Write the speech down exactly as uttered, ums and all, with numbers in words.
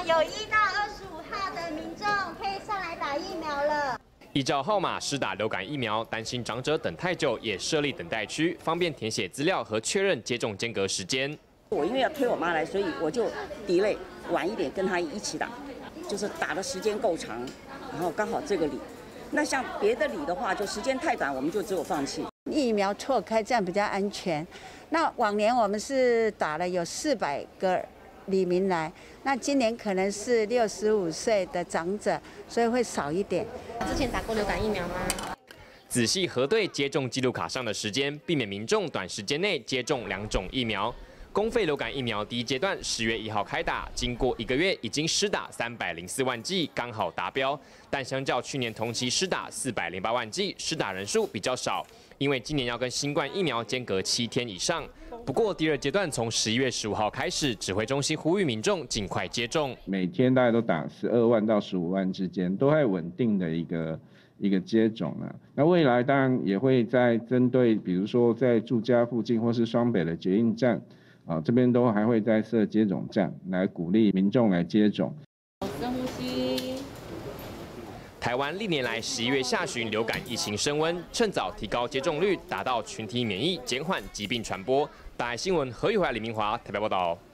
有一到二十五号的民众可以上来打疫苗了。 依照号码施打流感疫苗，担心长者等太久，也设立等待区，方便填写资料和确认接种间隔时间。 我因为要推我妈来，所以我就 delay 晚一点跟她一起打，就是打的时间够长，然后刚好这个里。那像别的里的话，就时间太短，我们就只有放弃。 疫苗错开这样比较安全。那往年我们是打了有四百个里民来，那今年可能是六十五岁的长者，所以会少一点。 之前打过流感疫苗吗？ 仔细核对接种记录卡上的时间，避免民众短时间内接种两种疫苗。公费流感疫苗第一阶段十月一号开打，经过一个月已经施打三百零四万剂，刚好达标。但相较去年同期施打四百零八万剂，施打人数比较少，因为今年要跟新冠疫苗间隔七天以上。不过第二阶段从十一月十五号开始，指挥中心呼吁民众尽快接种。 每天大概都打十二万到十五万之间，都还稳定的一个一个接种啊。那未来当然也会在针对，比如说在住家附近或是双北的捷运站。啊，这边都还会再设接种站，来鼓励民众来接种。 深呼吸。 台湾历年来十一月下旬流感疫情升温，趁早提高接种率，达到群体免疫，减缓疾病传播。大爱新闻何宇华、李明华台北报道。